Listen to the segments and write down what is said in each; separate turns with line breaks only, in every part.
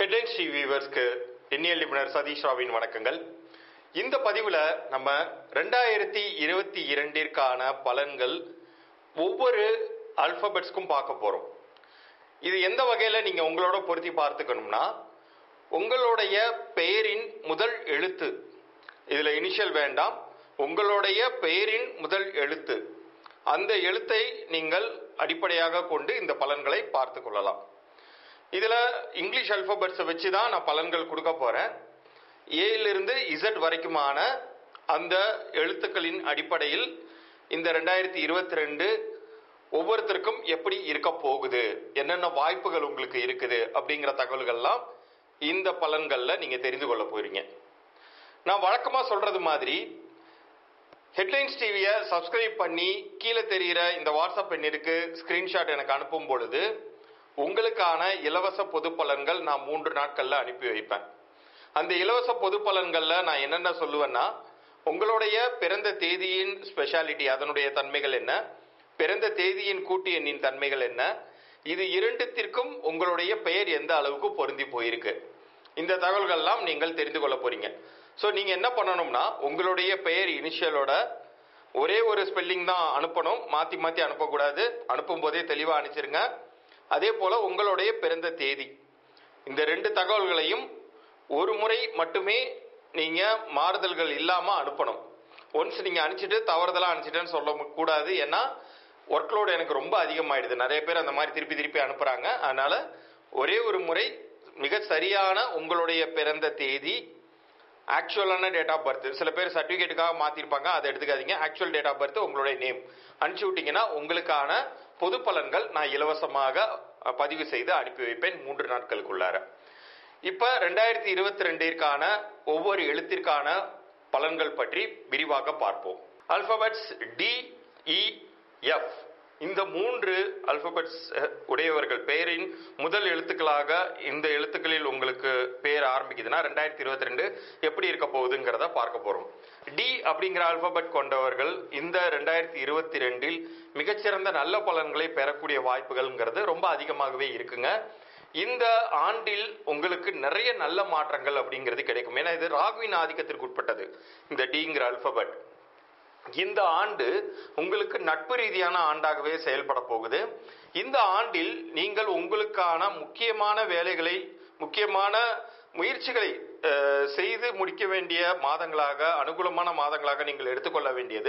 Headlines TV வியூவர்ஸ்க்கு எண்ணியல் நிபுணர் சதீஷ் ராவின் வணக்கங்கள். இந்த பதிவில் நம்ம 2022ற்கான பலன்கள் ஒவ்வொரு அல்பபெட்ஸ்க்கும் பார்க்க போகிறோம். இது எந்த வகையில் நீங்கள் உங்களோட பொருத்தி பார்த்துக்கணும்னா, உங்களுடைய பெயரின் முதல் எழுத்து, இதில் இனிஷியல் வேண்டாம், உங்களுடைய பெயரின் முதல் எழுத்து, அந்த எழுத்தை நீங்கள் அடிப்படையாக கொண்டு இந்த பலன்களை பார்த்து கொள்ளலாம். இதில் இங்கிலீஷ் அல்பபெட்ஸை வச்சு தான் நான் பலன்கள் கொடுக்க போகிறேன். ஏலிருந்து இசட் வரைக்குமான அந்த எழுத்துக்களின் அடிப்படையில் இந்த 2022 ஒவ்வொருத்தருக்கும் எப்படி இருக்க போகுது, என்னென்ன வாய்ப்புகள் உங்களுக்கு இருக்குது அப்படிங்கிற தகவல்கள்லாம் இந்த பலன்களில் நீங்கள் தெரிந்து கொள்ள போகிறீங்க. நான் வழக்கமாக சொல்கிறது மாதிரி ஹெட்லைன்ஸ் டிவியை சப்ஸ்கிரைப் பண்ணி கீழே தெரிகிற இந்த வாட்ஸ்அப் எண்ணிற்கு ஸ்க்ரீன்ஷாட் எனக்கு அனுப்பும் பொழுது உங்களுக்கான இலவச பொது பலன்கள் நான் 3 நாட்களில் அனுப்பி வைப்பேன். அந்த இலவச பொது பலன்களில் நான் என்னென்ன சொல்லுவேன்னா, உங்களுடைய பிறந்த தேதியின் ஸ்பெஷாலிட்டி, அதனுடைய தன்மைகள் என்ன, பிறந்த தேதியின் கூட்டு எண்ணின் தன்மைகள் என்ன, இது இரண்டுத்திற்கும் உங்களுடைய பெயர் எந்த அளவுக்கு பொருந்தி போயிருக்கு, இந்த தகவல்கள்லாம் நீங்கள் தெரிந்து கொள்ள போறீங்க. ஸோ நீங்கள் என்ன பண்ணணும்னா, உங்களுடைய பெயர் இனிஷியலோட ஒரே ஒரு ஸ்பெல்லிங் தான் அனுப்பணும், மாற்றி மாற்றி அனுப்பக்கூடாது. அனுப்பும் போதே தெளிவாக அனுப்பிச்சிருங்க. அதே போல் உங்களுடைய பிறந்த தேதி, இந்த 2 தகவல்களையும் ஒரு முறை மட்டுமே நீங்கள் மாறுதல்கள் இல்லாமல் அனுப்பணும். ஒன்ஸ் நீங்கள் அனுப்பிச்சிட்டு தவறுதலாக அனுப்பிச்சிட்டேன்னு சொல்லக்கூடாது. ஏன்னா ஒர்க்லோடு எனக்கு ரொம்ப அதிகமாகிடுது, நிறைய பேர் அந்த மாதிரி திருப்பி திருப்பி அனுப்புகிறாங்க. அதனால் ஒரே ஒரு முறை மிக சரியான உங்களுடைய பிறந்த தேதி, ஆக்சுவலான டேட் ஆஃப் பர்த், சில பேர் சர்டிஃபிகேட்டுக்காக மாற்றிருப்பாங்க, அதை எடுத்துக்காதீங்க. ஆக்சுவல் டேட் ஆஃப் பர்த், உங்களுடைய நேம் அனுப்பிச்சி விட்டீங்கன்னா உங்களுக்கான பொது பலன்கள் நான் இலவசமாக பதிவு செய்து அனுப்பி வைப்பேன் 3 நாட்களுக்குள்ளார. இப்போ 2022ற்கான ஒவ்வொரு எழுத்திற்கான பலன்கள் பற்றி விரிவாக பார்ப்போம். அல்பபெட்ஸ் DEF, இந்த 3 அல்பபெட்ஸ் உடையவர்கள் பெயரின் முதல் எழுத்துக்களாக இந்த எழுத்துக்களில் உங்களுக்கு பெயர் ஆரம்பிக்குதுன்னா 2022 எப்படி இருக்க போகுதுங்கிறத பார்க்க போறோம். டி அப்படிங்கிற அல்பபெட் கொண்டவர்கள் இந்த 2022 மிகச்சிறந்த நல்ல பலன்களை பெறக்கூடிய வாய்ப்புகள்ங்கிறது ரொம்ப அதிகமாகவே இருக்குங்க. இந்த ஆண்டில் உங்களுக்கு நிறைய நல்ல மாற்றங்கள் அப்படிங்கிறது கிடைக்கும். ஏன்னா இது ராகுவின் ஆதிக்கத்திற்கு உட்பட்டது இந்த டிங்கிற அல்பபெட். இந்த ஆண்டு உங்களுக்கு நட்பு ரீதியான ஆண்டாகவே செயல்பட போகுது. இந்த ஆண்டில் நீங்கள் உங்களுக்கான முக்கியமான வேலைகளை, முக்கியமான முயற்சிகளை செய்து முடிக்க வேண்டிய மாதங்களாக, அனுகூலமான மாதங்களாக நீங்கள் எடுத்துக்கொள்ள வேண்டியது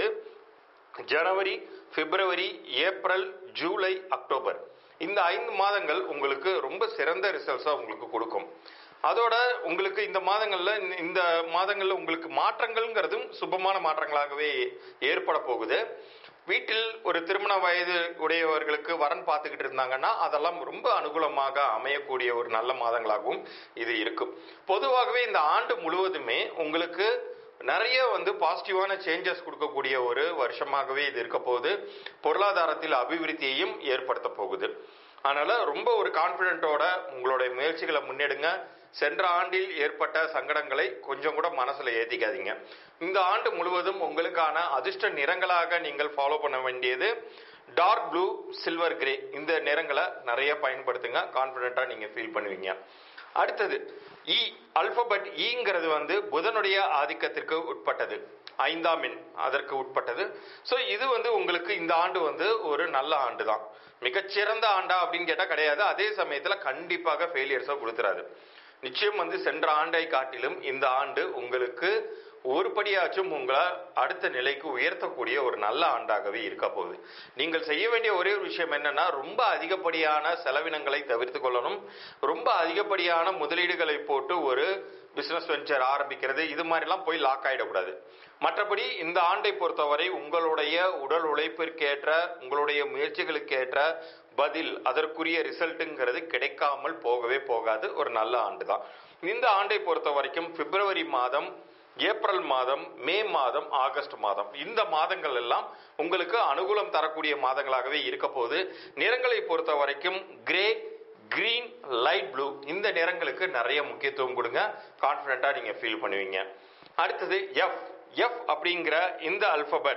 ஜனவரி, பிப்ரவரி, ஏப்ரல், ஜூலை, அக்டோபர். இந்த 5 மாதங்கள் உங்களுக்கு ரொம்ப சிறந்த ரிசல்ட்ஸை உங்களுக்கு கொடுக்கும். அதோட உங்களுக்கு இந்த மாதங்கள்ல உங்களுக்கு மாற்றங்கள்ங்கிறதும் சுபமான மாற்றங்களாகவே ஏற்பட போகுது. வீட்டில் ஒரு திருமண வயது உடையவர்களுக்கு வரன் பார்த்துக்கிட்டு இருந்தாங்கன்னா அதெல்லாம் ரொம்ப அனுகூலமாக அமையக்கூடிய ஒரு நல்ல மாதங்களாகவும் இது இருக்கும். பொதுவாகவே இந்த ஆண்டு முழுவதுமே உங்களுக்கு நிறைய பாசிட்டிவான சேஞ்சஸ் கொடுக்கக்கூடிய ஒரு வருஷமாகவே இது இருக்க போகுது. பொருளாதாரத்தில் அபிவிருத்தியையும் ஏற்படுத்த போகுது. அதனால ரொம்ப ஒரு கான்பிடென்ட்டோட உங்களுடைய முயற்சிகளை முன்னெடுங்க. சென்ற ஆண்டில் ஏற்பட்ட சங்கடங்களை கொஞ்சம் கூட மனசுல ஏத்திக்காதீங்க. இந்த ஆண்டு முழுவதும் உங்களுக்கான அதிர்ஷ்ட நிறங்களாக நீங்கள் ஃபாலோ பண்ண வேண்டியது டார்க் ப்ளூ, சில்வர் கிரே. இந்த நிறங்களை நிறைய பயன்படுத்துங்க, கான்பிடென்ட்டா நீங்க ஃபீல் பண்ணுவீங்க. அடுத்தது இ அல்பபெட். ஈங்கிறது புதனுடைய ஆதிக்கத்திற்கு உட்பட்டது, 5ஆம் எண் அதற்கு உட்பட்டது. ஸோ இது உங்களுக்கு இந்த ஆண்டு ஒரு நல்ல ஆண்டு தான். மிகச்சிறந்த ஆண்டா அப்படின்னு கேட்டால் கிடையாது. அதே சமயத்தில் கண்டிப்பாக ஃபெயிலியர்ஸை கொடுத்துறாது. நிச்சயம் சென்ற ஆண்டை காட்டிலும் இந்த ஆண்டு உங்களுக்கு ஒரு படியாச்சும் உங்களை அடுத்த நிலைக்கு உயர்த்தக்கூடிய ஒரு நல்ல ஆண்டாகவே இருக்க போகுது. நீங்கள் செய்ய வேண்டிய ஒரே ஒரு விஷயம் என்னன்னா, ரொம்ப அதிகப்படியான செலவினங்களை தவிர்த்து கொள்ளணும். ரொம்ப அதிகப்படியான முதலீடுகளை போட்டு ஒரு பிசினஸ் வெஞ்சர் ஆரம்பிக்கிறது, இது மாதிரிலாம் போய் லாக் ஆகிடக்கூடாது. மற்றபடி இந்த ஆண்டை பொறுத்தவரை உங்களுடைய உடல் உழைப்பிற்கேற்ற, உங்களுடைய முயற்சிகளுக்கேற்ற பதில், அதற்குரிய ரிசல்ட்டுங்கிறது கிடைக்காமல் போகவே போகாது. ஒரு நல்ல ஆண்டு தான் இந்த ஆண்டை பொறுத்த வரைக்கும். பிப்ரவரி மாதம், ஏப்ரல் மாதம், மே மாதம், ஆகஸ்ட் மாதம், இந்த மாதங்கள் எல்லாம் உங்களுக்கு அனுகூலம் தரக்கூடிய மாதங்களாகவே இருக்க போகுது. நிறங்களை பொறுத்த வரைக்கும் கிரே, கிரீன், லைட் ப்ளூ, இந்த நிறங்களுக்கு நிறைய முக்கியத்துவம் கொடுங்க. கான்ஃபிடென்ட்டா நீங்க ஃபீல் பண்ணுவீங்க. அடுத்தது எஃப். எஃப் அப்படிங்கிற இந்த அல்பபெட்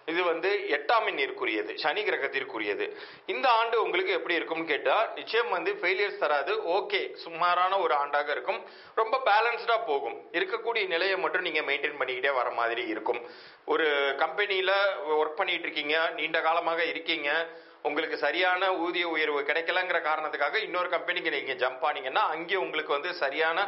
இது வந்து 8ஆம் எண்ணிற்குரியது, சனி கிரகத்திற்குரியது. இந்த ஆண்டு உங்களுக்கு எப்படி இருக்கும்னு கேட்டா நிச்சயம் வந்து ஃபெயிலியர்ஸ் தராது. ஓகே, சுமாரான ஒரு ஆண்டாக இருக்கும். ரொம்ப பேலன்ஸ்டா போகும். இருக்கக்கூடிய நிலையை மட்டும் நீங்க மெயின்டைன் பண்ணிக்கிட்டே வர மாதிரி இருக்கும். ஒரு கம்பெனியில ஒர்க் பண்ணிட்டு இருக்கீங்க, நீண்ட காலமாக இருக்கீங்க, உங்களுக்கு சரியான ஊதிய உயர்வு கிடைக்கலங்கிற காரணத்துக்காக இன்னொரு கம்பெனிக்கு நீங்க ஜம்ப் ஆனீங்கன்னா அங்கே உங்களுக்கு வந்து சரியான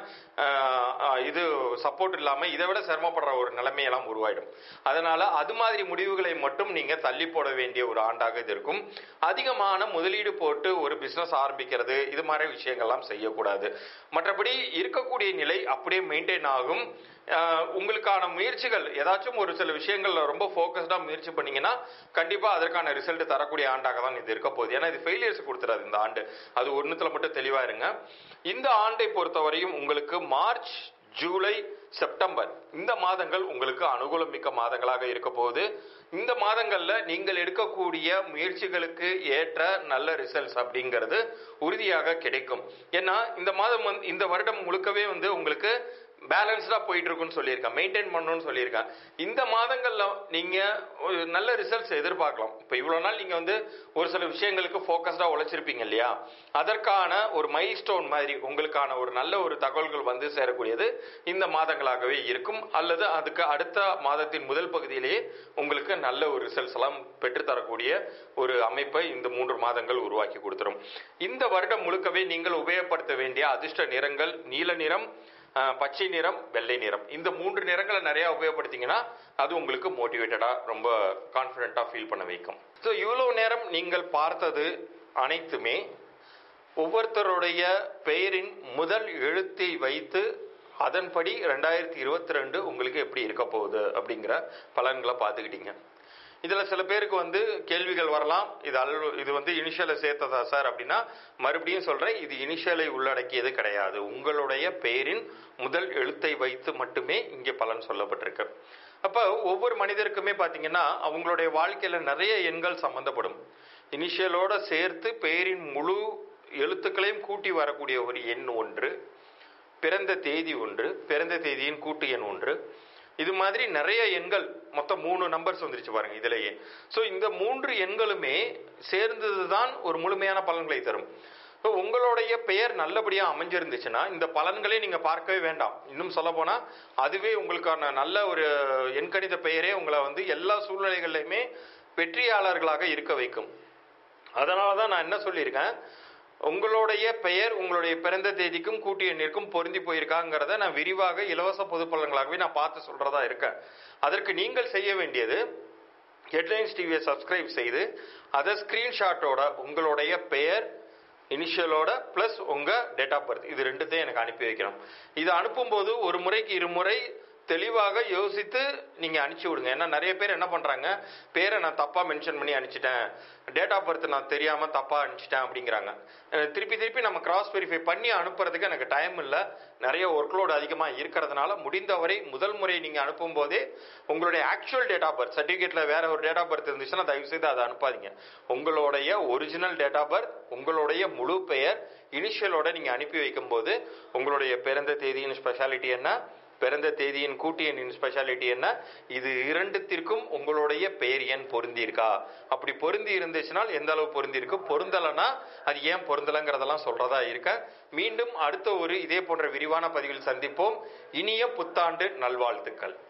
இது சப்போர்ட் இல்லாம இதை விட சிரமப்படுற ஒரு நிலைமையெல்லாம் உருவாயிடும். அதனால அது மாதிரி முடிவுகளை மட்டும் நீங்க தள்ளி போட வேண்டிய ஒரு ஆண்டாக இது இருக்கும். அதிகமான முதலீடு போட்டு ஒரு பிசினஸ் ஆரம்பிக்கிறது, இது மாதிரி விஷயங்கள்லாம் செய்யக்கூடாது. மற்றபடி இருக்கக்கூடிய நிலை அப்படியே மெயின்டைன் ஆகும். உங்களுக்கான முயற்சிகள் ஏதாச்சும் ஒரு சில விஷயங்கள்ல ரொம்ப ஃபோக்கஸ்டா முயற்சி பண்ணீங்கன்னா கண்டிப்பா அதற்கான ரிசல்ட் தரக்கூடிய ஆண்டாக தான் இது இருக்க போகுது. ஏன்னா இது ஃபெயிலியர்ஸ் கொடுத்துறாது இந்த ஆண்டு. அது ஒண்ணுத்துல மட்டும் தெளிவா இருங்க. இந்த ஆண்டை பொறுத்தவரையும் உங்களுக்கு மார்ச், ஜூலை, செப்டம்பர் இந்த மாதங்கள் உங்களுக்கு அனுகூலம் மிக்க மாதங்களாக இருக்க போகுது. இந்த மாதங்கள்ல நீங்கள் எடுக்கக்கூடிய முயற்சிகளுக்கு ஏற்ற நல்ல ரிசல்ட்ஸ் அப்படிங்கிறது உறுதியாக கிடைக்கும். ஏன்னா இந்த மாதம் இந்த வருடம் முழுக்கவே வந்து உங்களுக்கு பேலன்ஸ்டா போயிட்டு இருக்குன்னு சொல்லியிருக்கேன், மெயின்டைன் பண்ணணும்னு சொல்லியிருக்கேன். இந்த மாதங்கள்ல நீங்க நல்ல ரிசல்ட்ஸ் எதிர்பார்க்கலாம். இப்ப இவ்வளவு நாள் நீங்க வந்து ஒரு சில விஷயங்களுக்கு ஃபோக்கஸ்டா உழைச்சிருப்பீங்க இல்லையா, அதற்கான ஒரு மைல்ஸ்டோன் மாதிரி உங்களுக்கான ஒரு நல்ல ஒரு தகவல்கள் வந்து சேரக்கூடியது இந்த மாதங்களாகவே இருக்கும். அல்லது அதுக்கு அடுத்த மாதத்தின் முதல் பகுதியிலேயே உங்களுக்கு நல்ல ஒரு ரிசல்ட்ஸ் எல்லாம் பெற்றுத்தரக்கூடிய ஒரு அமைப்பை இந்த 3 மாதங்கள் உருவாக்கி கொடுத்துரும். இந்த வருடம் முழுக்கவே நீங்கள் உபயோகப்படுத்த வேண்டிய அதிர்ஷ்ட நிறங்கள் நீல நிறம், பச்சை நிறம், வெள்ளை நிறம். இந்த 3 நிறங்களை நிறைய உபயோகப்படுத்திங்கன்னா அது உங்களுக்கு மோட்டிவேட்டடா ரொம்ப கான்ஃபிடென்ட்டா ஃபீல் பண்ண வைக்கும். ஸோ இவ்வளவு நேரம் நீங்கள் பார்த்தது அனைத்துமே ஒவ்வொருத்தருடைய பெயரின் முதல் எழுத்தை வைத்து அதன்படி 2022 உங்களுக்கு எப்படி இருக்க போகுது அப்படிங்கிற பலன்களை பார்த்துக்கிட்டீங்க. இதுல சில பேருக்கு வந்து கேள்விகள் வரலாம், இது வந்து இனிஷியலை சேர்த்ததா சார் அப்படின்னா மறுபடியும் சொல்றேன், இது இனிஷியலை உள்ளடக்கியது கிடையாது. உங்களுடைய பெயரின் முதல் எழுத்தை வைத்து மட்டுமே இங்கே பலன் சொல்லப்பட்டிருக்கு. அப்ப ஒவ்வொரு மனிதருக்குமே பாத்தீங்கன்னா அவங்களுடைய வாழ்க்கையில நிறைய எண்கள் சம்பந்தப்படும். இனிஷியலோட சேர்த்து பெயரின் முழு எழுத்துக்களையும் கூட்டி வரக்கூடிய ஒரு எண் ஒன்று, பிறந்த தேதி ஒன்று, பிறந்த தேதியின் கூட்டு எண் ஒன்று, இது மாதிரி நிறைய எண்கள், மொத்தம் 3 நம்பர்ஸ் வந்துருச்சு பாருங்க இதுலயே. சோ இந்த 3 எண்களுமே சேர்ந்ததுதான் ஒரு முழுமையான பலன்களை தரும். உங்களுடைய பெயர் நல்லபடியா அமைஞ்சிருந்துச்சுன்னா இந்த பலன்களே நீங்க பார்க்கவே வேண்டாம். இன்னும் சொல்ல போனா அதுவே உங்களுக்கான நல்ல ஒரு எண்கணித பெயரே உங்களை வந்து எல்லா சூழ்நிலைகளிலுமே வெற்றியாளர்களாக இருக்க வைக்கும். அதனாலதான் நான் என்ன சொல்லியிருக்கேன், உங்களுடைய பெயர் உங்களுடைய பிறந்த தேதிக்கும் கூட்டு எண்ணிற்கும் பொருந்தி போயிருக்காங்கிறத நான் விரிவாக இலவச பொது பலன்களாகவே நான் பார்த்து சொல்றதா இருக்கேன். அதற்கு நீங்கள் செய்ய வேண்டியது ஹெட்லைன்ஸ் டிவியை சப்ஸ்கிரைப் செய்து அதை ஸ்கிரீன்ஷாட்டோட உங்களுடைய பெயர் இனிஷியலோட பிளஸ் உங்க டேட் ஆஃப் பர்த் இது ரெண்டுத்தையும் எனக்கு அனுப்பி வைக்கணும். இது அனுப்பும்போது ஒரு முறைக்கு 2 முறை தெளிவாக யோசித்து நீங்க அனுப்பிச்சு விடுங்க. ஏன்னா நிறைய பேர் என்ன பண்றாங்க, பேரை நான் தப்பா மென்ஷன் பண்ணி அனுப்பிச்சிட்டேன், டேட் ஆஃப் பர்த் நான் தெரியாம தப்பா அனுப்பிச்சிட்டேன் அப்படிங்கிறாங்க. திருப்பி நம்ம கிராஸ் வெரிஃபை பண்ணி அனுப்புறதுக்கு எனக்கு டைம் இல்லை, நிறைய ஒர்க்லோடு அதிகமா இருக்கிறதுனால முடிந்தவரை முதல் முறை நீங்க அனுப்பும் போதே உங்களுடைய ஆக்சுவல் டேட் ஆஃப் பர்த் சர்டிபிகேட்ல வேற ஒரு டேட் ஆஃப் பர்த் இருந்துச்சுன்னா தயவு செய்து அதை அனுப்பாதீங்க. உங்களுடைய ஒரிஜினல் டேட் ஆஃப் பர்த், உங்களுடைய முழு பெயர் இனிஷியலோட நீங்க அனுப்பி வைக்கும் போது உங்களுடைய பிறந்த தேதியின் ஸ்பெஷாலிட்டி என்ன, பிறந்த தேதியின் கூட்டு எண்ணின் ஸ்பெஷாலிட்டி என்ன, இது இரண்டுத்திற்கும் உங்களுடைய பெயர் எண் பொருந்தி இருக்கா, அப்படி பொருந்தி இருந்துச்சுனால் எந்த அளவு பொருந்தி இருக்கு, பொருந்தலைன்னா அது ஏன் பொருந்தலைங்கிறதெல்லாம் சொல்றதா இருக்க. மீண்டும் அடுத்த ஒரு இதே போன்ற விரிவான பதிவில் சந்திப்போம். இனிய புத்தாண்டு நல்வாழ்த்துக்கள்.